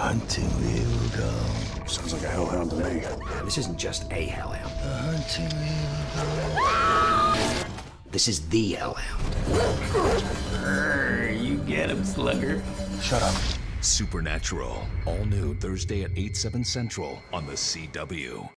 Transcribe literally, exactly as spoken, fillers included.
hunting we will go. Sounds like a hellhound to me. This isn't just a hellhound. A hunting we will go. This is the hellhound. You get him, slugger. Shut up. Supernatural, all new Thursday at eight, seven Central on the C W.